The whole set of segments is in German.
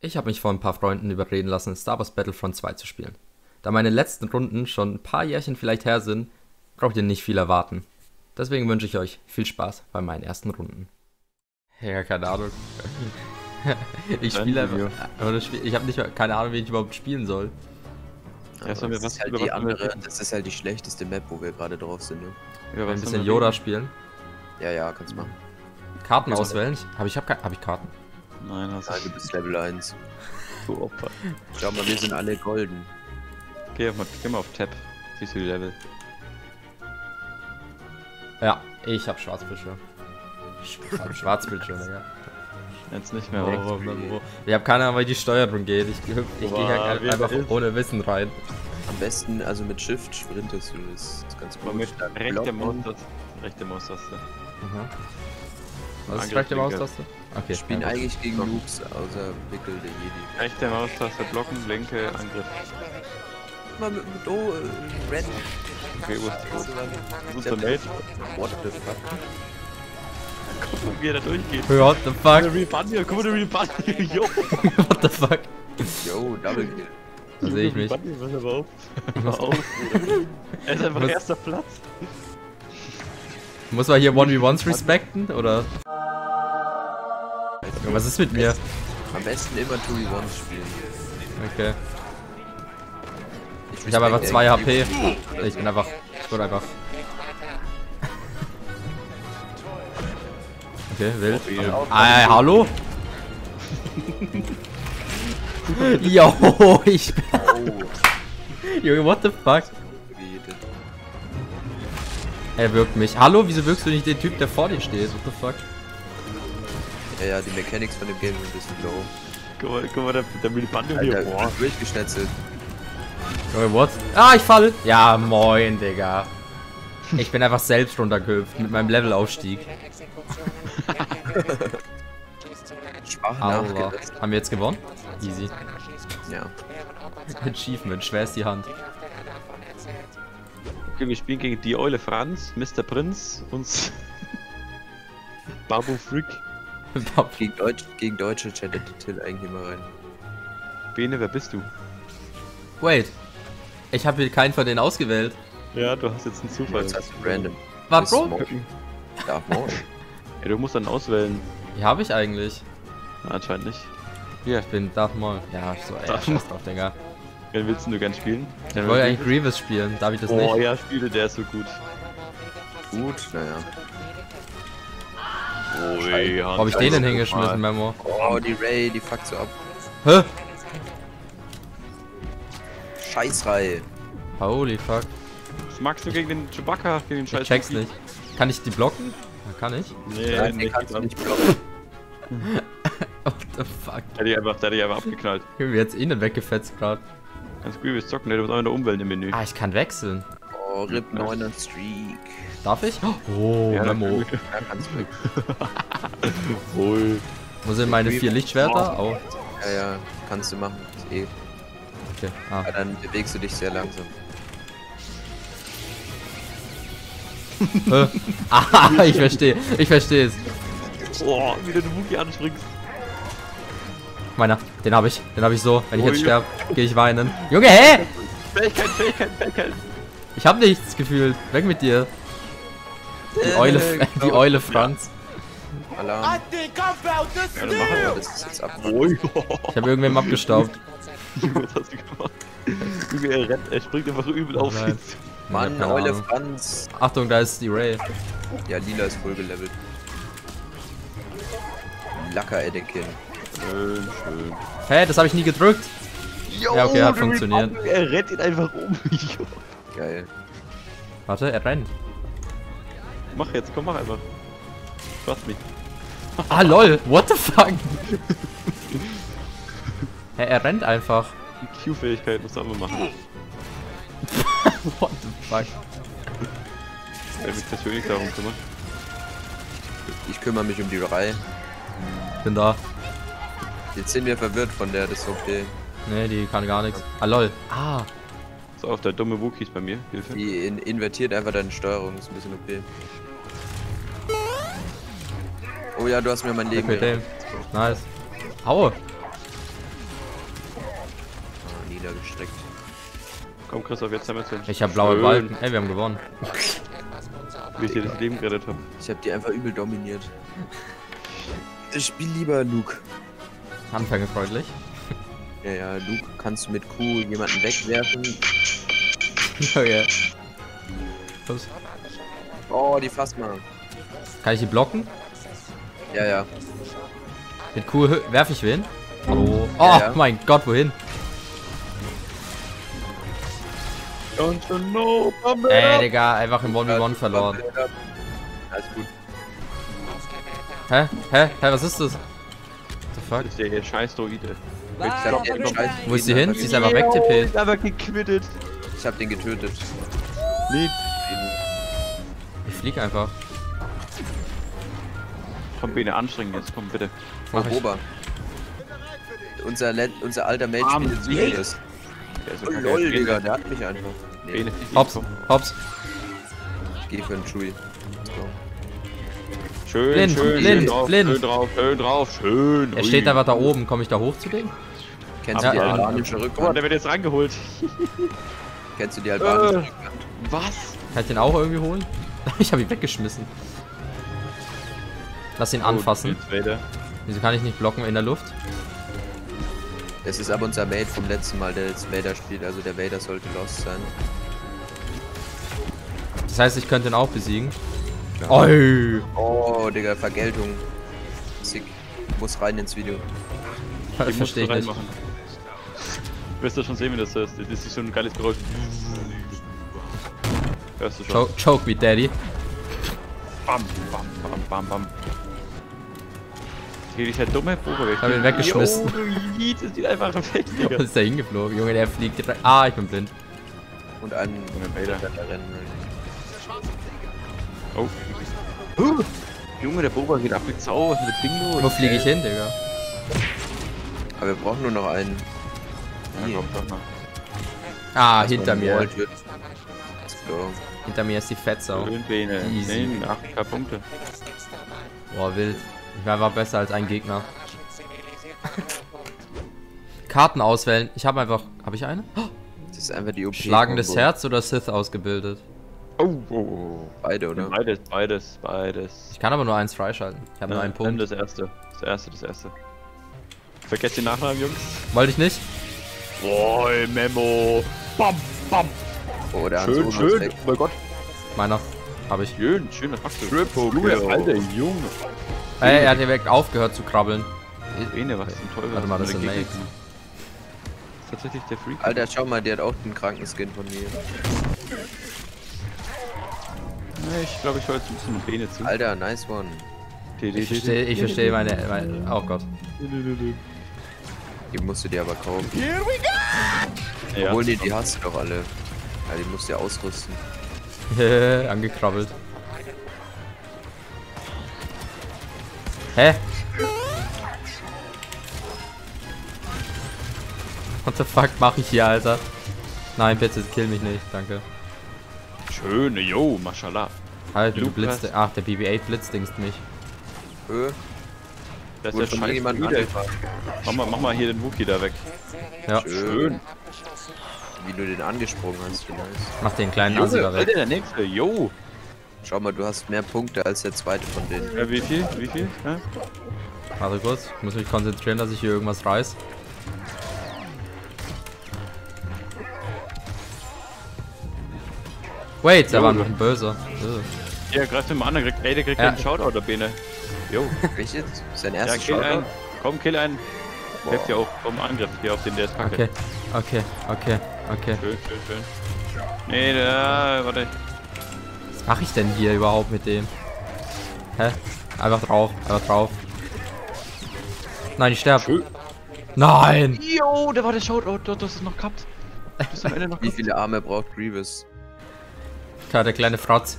Ich habe mich von ein paar Freunden überreden lassen, Star Wars Battlefront 2 zu spielen. Da meine letzten Runden schon ein paar Jährchen vielleicht her sind, braucht ihr nicht viel erwarten. Deswegen wünsche ich euch viel Spaß bei meinen ersten Runden. Ja, keine Ahnung. Ich spiele einfach. Ich habe nicht mehr, keine Ahnung, wie ich überhaupt spielen soll. Das ist halt die andere, das ist halt die schlechteste Map, wo wir gerade drauf sind, ne? Ja, ein bisschen Yoda spielen. Ja, kannst du machen. Karten auswählen? Hab ich Karten? Nein, du bist Level 1. Du Opfer. Schau mal, wir sind alle golden. Geh mal auf Tab. Siehst du die Level? Ja, ich hab Schwarzbildschirm. Schwarzbildschirm, ja. Jetzt nicht mehr. Ich hab keine Ahnung, wie die Steuerung geht. Ich gehe halt einfach ohne Wissen rein. Am besten, also mit Shift sprintest du, das ist ganz gut. Mit rechte Maustaste. Was ist rechte Maustaste? Okay. Spielen eigentlich gegen Noobs, außer Wickel der Jedi. Rechte Maustaste blocken, linke Angriff. Mal mit Red. Okay, wo ist der Mate? What the fuck? Guck mal, wie er da durchgeht. What the fuck? Der Rebunny, guck mal, der Rebunny, yo! What the fuck? Yo, Double Kill. Da sehe ich mich. Pass aber auf. Pass auf. Er ist einfach erster Platz. Muss man hier 1v1s respekten, oder? Was ist mit mir? Am besten immer 2v1 spielen. Okay. Ich habe einfach 2 HP. Ich bin einfach. Ich wurde einfach. Okay, wild. Hallo? Yo, ich bin. Junge, what the fuck? Er wirkt mich. Hallo, wieso wirkst du nicht den Typ, der vor dir steht? What the fuck? Ja, die Mechanics von dem Game sind ein bisschen low. Guck mal, der Milibande hier. Boah, durchgeschnetzelt. Junge, what? Ah, ich fall! Ja, moin, Digga. Ich bin einfach selbst runtergehüpft mit meinem Levelaufstieg. Allah. Haben wir jetzt gewonnen? Easy. Ja. Achievement, schwer ist die Hand. Okay, wir spielen gegen die Eule Franz, Mr. Prinz und Babu Freak. Gegen Deutsche chattet Till eigentlich immer rein. Bene, wer bist du? Wait. Ich habe hier keinen von denen ausgewählt. Ja, du hast jetzt einen Zufall. Jetzt hast du random. Was, Bro? Darf Maul. Ja, du musst dann auswählen. Die habe ich eigentlich. Na, anscheinend nicht. Hier, ich bin Darth Maul. Ja, so, ey, scheiß drauf, Digga. Wen willst du gern spielen? Ich wollte eigentlich Grievous spielen, darf ich das nicht? Oh ja, spiele, der ist so gut. Gut, naja. Oh, ey, Wo hab ich den denn hingeschmissen, Memo? Oh, die Ray, die fuckt so ab. Hä? Scheißreihe. Holy fuck. Was magst du gegen den Chewbacca, gegen den Scheiß? Ich check's nicht. Kann ich die blocken? Ja, kann ich. Nee, Nein, nicht. kannst du nicht blocken. What the fuck? Der hat dich einfach abgeknallt. Ich bin jetzt innen weggefetzt gerade. Ganz gut, wir zocken, ne? Du musst auch in der Umwelt im Menü. Ah, ich kann wechseln. Oh, RIP 9er Streak. Darf ich? Oh, Ja, Memo. Ja, kannst du weg. Wohl. Wo sind meine 4 Lichtschwerter? Oh. Ja, kannst du machen. Ist eh. Okay. Ah. Aber dann bewegst du dich sehr langsam. Ah, ich verstehe. Ich verstehe es. Boah, wie du den Wookie anspringst. Meiner, den habe ich so. Wenn ich jetzt sterbe, gehe ich weinen. Junge, hä? Fähigkeit. Ich habe nichts gefühlt. Weg mit dir. Die Eule Franz. Alarm. Ja, dann machen wir Das ist jetzt ab. Oh, Ich habe irgendwem abgestaubt. was hast du gemacht? Junge, er springt einfach übel auf. Nein. Mann, keine Eule Ahnung. Franz. Achtung, da ist die Ray. Ja, Lila ist voll gelevelt. Lacker Edekin. Schön. Hä, das habe ich nie gedrückt. Ja, okay, hat funktioniert. Er rennt ihn einfach um. Geil. Warte, er rennt. Mach jetzt, komm, mach einfach. Trust mich. Ah, lol. What the fuck? Hä, er rennt einfach. Die Q-Fähigkeit musst du einfach machen. What the fuck? Er wird persönlich darum kümmern. Ich kümmere mich um die Reihe. Bin da. Jetzt sind wir verwirrt von der, das ist okay. Nee, die kann gar nichts. Ah, lol. Ah. So, auf der dumme Wookie ist bei mir. Hilfe. Die invertiert einfach deine Steuerung, ist ein bisschen okay. Oh ja, du hast mir mein Leben Mit dem. Nice. Aua. niedergestreckt. Komm, Christoph, jetzt haben wir es. Ich habe blaue Balken. Ey, wir haben gewonnen. Wie ich dir das Leben gerettet habe. Ich habe die einfach übel dominiert. Ich spiel lieber Luke. Anfängerfreundlich. Ja, Luke kannst du mit Q jemanden wegwerfen. Okay. Los. Oh, die Phasma. Kann ich die blocken? Ja. Mit Q werfe ich wen? Oh, Ja. Mein Gott, wohin? Don't you know, Digga, einfach im 1v1 verloren. Alles gut. Hä, was ist das? What the fuck? Das ist der scheiß Droide. Ich hab den Scheiß Wo ist sie hin? Sie ist einfach wegtippet. Aber gequittet. Ich hab den getötet. Nee. Ich flieg einfach. Komm, Bene, anstrengen jetzt. Komm, bitte. Mach ich. Ober. Unser alter Mate Arm, spielt jetzt nee. Julius. Der ist so Oh kacke. lol, Bene, Digga, der hat mich einfach. Nee, Bene, Hops, komm. hops. geh für einen Chewie. Let's go. Schön, Blind, schön, blind, schön drauf, blind. schön drauf, schön drauf, schön. Er steht einfach da oben. Komme ich da hoch zu dem? Kennst Ja, du die ja. albanische Guck mal, Rückwand? der wird jetzt rangeholt. Kennst du die albanische Rückwand? Was? Kann ich den auch irgendwie holen? Ich habe ihn weggeschmissen. Lass ihn anfassen. Oh, jetzt Vader. Wieso kann ich nicht blocken in der Luft? Es ist aber unser Mate vom letzten Mal, der jetzt Vader spielt, also der Vader sollte lost sein. Das heißt, ich könnte ihn auch besiegen. Ja. Oi! Oh, Digga, Vergeltung. Sick. Muss rein ins Video. Den musst Verstehe du ich nicht. reinmachen. Wirst du schon sehen, wie das ist. Das ist so ein geiles Geräusch. Hörst du schon? Choke me, Daddy. Bam, bam, bam, bam, bam. Hier ist der dumme Bober. Hab ihn weggeschmissen. Jo, du Jeet, ist die einfach weg, Wo Digga. ist der hingeflogen? Junge, der fliegt direkt. Ah, ich bin blind. Und einen Vader. rennen. Oh. Junge, der Bober geht ab mit Sau. Was ist mit dem Ding los? Wo fliege ich hin, Digga? Aber wir brauchen nur noch einen. Ja, komm, sag mal. Ah, Also hinter ein mir. Walt wird. Let's go. Hinter mir ist die Fettsau. Schön Bene. Easy. Nee, 8 Punkte. Boah, wild. Ich war besser als ein Gegner. Karten auswählen. Ich habe einfach... Habe ich eine? Oh, Das ist einfach die OP. Schlagendes Herz oder Sith ausgebildet? Oh. Beide, oder? Beides. Ich kann aber nur eins freischalten. Ich habe nur einen Nimm Punkt. das erste. Das erste. Vergesst den Nachnamen, Jungs. Wollte ich nicht? Boah, Memo. Bam, bam. Oh, der Hans Solo ist Schön. weg. Oh mein Gott. Meiner. Habe ich. Schön, das machst du. Triple Junge, Kill. Alter, Junge. Ey, er hat direkt aufgehört zu krabbeln. Bene, was zum Teufel. Warte mal, das ist ist ein Mate. Tatsächlich der Freak. Alter, schau mal, der hat auch den kranken Skin von mir. Ich glaube, ich höre jetzt ein bisschen mit Bene zu. Alter, nice one. Ich verstehe meine... Oh Gott. Die musst du dir aber kaufen. Ja. Obwohl, die hast du doch alle. Ja, die musst du ja ausrüsten. Angekrabbelt. Hä? What the fuck mache ich hier, Alter? Nein, bitte kill mich nicht, danke. Schöne, yo, mashallah. Halt, du Luke, blitzt. Ach, der BB-8 blitzdingst mich. Das Wurde ist der von scheiß irgendjemandem Druide. angefragt. Mach mal hier den Wookie da weg. Ja, Schön. Wie du den angesprungen hast, wie nice. mach den kleinen Junge, Asiger weg. Alter, der nächste, yo. Schau mal, du hast mehr Punkte als der zweite von denen. Wie viel? Ja? Warte kurz, ich muss mich konzentrieren, dass ich hier irgendwas reiß. Wait, der war noch ein Böser. Ja, greif den mal an, der kriegt Ja. einen Shoutout, der Bene. Jo. Welches? Sein Ja, erstes kill einen. Shoutout? Komm, kill einen. Hilft ja auch vom Angriff hier auf den, der ist kacke. Okay. Schön. Nee, warte. Was mache ich denn hier überhaupt mit dem? Hä? Einfach drauf. Nein, ich sterbe. Schön. Nein! Jo, da war der Shoutout, das ist noch gehabt. Bis am Ende noch Wie viele Arme braucht Grievous? Klar, der kleine Fratz.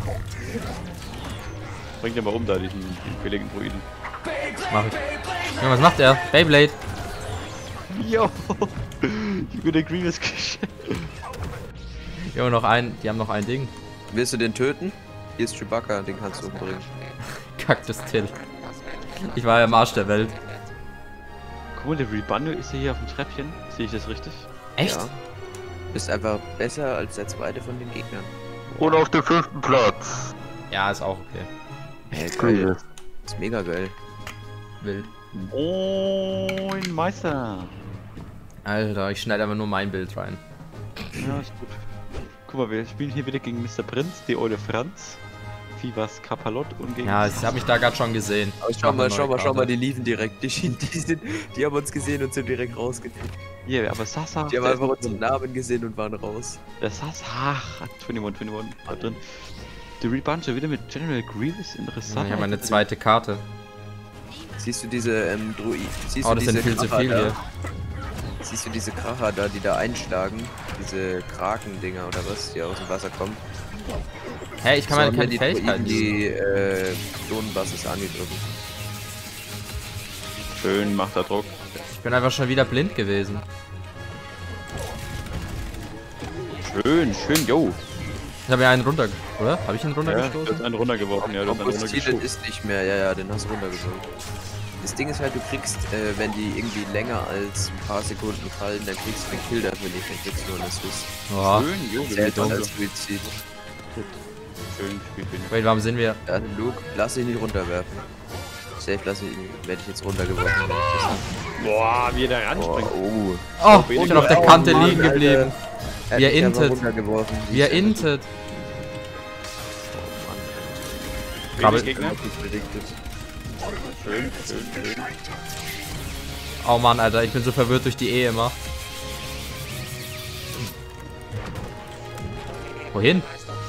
Bringt den mal um da, diesen billigen Druiden. Mach ich. Junge, was macht er? Beyblade. Jo. Ich bin der Grievous geschenkt. Junge, die haben noch ein Ding. Willst du den töten? Hier ist Chewbacca, den kannst du umbringen. Cactus Till. Ich war ja im Arsch der Welt. Guck mal, der Rebundle ist ja hier auf dem Treppchen. Sehe ich das richtig? Echt? Ja. Bist einfach besser als der zweite von den Gegnern. Und auf dem 5. Platz. Ja, ist auch okay. Hey, geil. Ist mega geil. Wild. Moin, Meister. Alter, ich schneide aber nur mein Bild rein. Ja, ist gut. Guck mal, wir spielen hier wieder gegen Mr. Prinz, die Eule Franz, Fivas Kapalot und gegen... Ja, ich habe mich da gerade schon gesehen. Aber Ich mach eine neue schau mal, Karte. die liefen direkt. Die haben uns gesehen und sind direkt rausgekriegt. Ja, aber Sasa... Die haben einfach unseren Namen gesehen und waren raus. Der Sasa... Ach, 21 war drin. The Rebuncher wieder mit General Grievous, interessant. Ich habe eine zweite Karte. Siehst du diese Oh, das sind viel zu viel hier. Siehst du diese Kracher da, die da einschlagen? Diese Kraken-Dinger oder was, die aus dem Wasser kommen? Hey, ich kann meine keine die Fähigkeiten Druiden, die die Donenbasses angedrückt. Schön, macht da Druck. Ich bin einfach schon wieder blind gewesen. Schön, yo. Ich habe ja einen runter... Oder? Habe ich ihn Ja, du runtergestoßen? hast einen runtergeworfen, ja, du hast einen Composted runtergeschoben. ist nicht mehr, ja, den hast du runtergezogen. Das Ding ist halt, du kriegst, wenn die irgendwie länger als ein paar Sekunden fallen, dann kriegst du den Kill dafür nicht, dann kriegst du nur einen Assist. Oh. Schön, jo, Zählt dann schön, als Suizid. spielt Wait, warum sind wir... Ja, Luke, lass ihn nicht runterwerfen. Safe werde ich jetzt runtergeworfen, wenn ich das Boah, wie er da ranspringt. Oh. Oh, ich bin auf der Kante Mann, liegen geblieben. Er Wie er hat mich einfach intet. runtergeworfen. Wie er intet. Krabbel. Gegner. Schön. Oh Mann, Alter, ich bin so verwirrt durch die E immer. Wohin?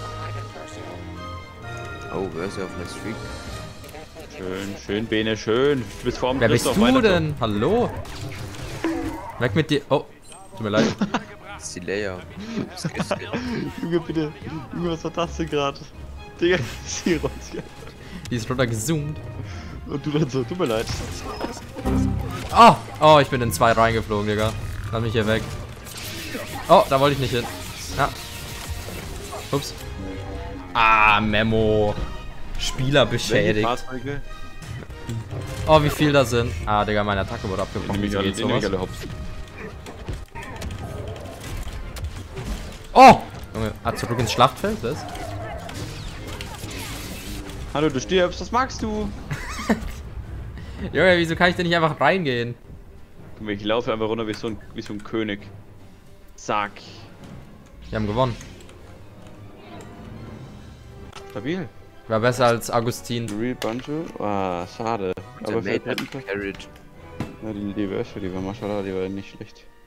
Oh, wer ist ja auf einer Streak? Schön, Bene, schön. Du bist vor dem Wer bist Christoph, du weiter denn? Hallo? Weg mit dir. Oh, tut mir leid. Das ist die Leia. Das ist so. Junge, bitte. Junge, was war das denn gerade? Digga, sie raus hier. Die ist runtergezoomt. Und du dann so, tut mir leid. Oh, oh, ich bin in 2 reingeflogen, Digga. Lass mich hier weg. Oh, da wollte ich nicht hin. Ja. Ups. Ah, Memo. Spieler beschädigt. Fahrzeuge? Oh, wie viel da sind. Ah, Digga, meine Attacke wurde abgebrochen. Nehme ich Wieso geht sowas? alle hops. Oh! Junge, zurück ins Schlachtfeld, was? Hallo, du stirbst, was magst du? Junge, wieso kann ich denn nicht einfach reingehen? Guck mal, ich laufe einfach runter wie so ein König. Zack. Wir haben gewonnen. Stabil. War besser als Augustin. Real Buncho? Ah, schade. Der Aber Mate vielleicht hat carried. ja, die Verse, die war Mashallah, die war nicht schlecht.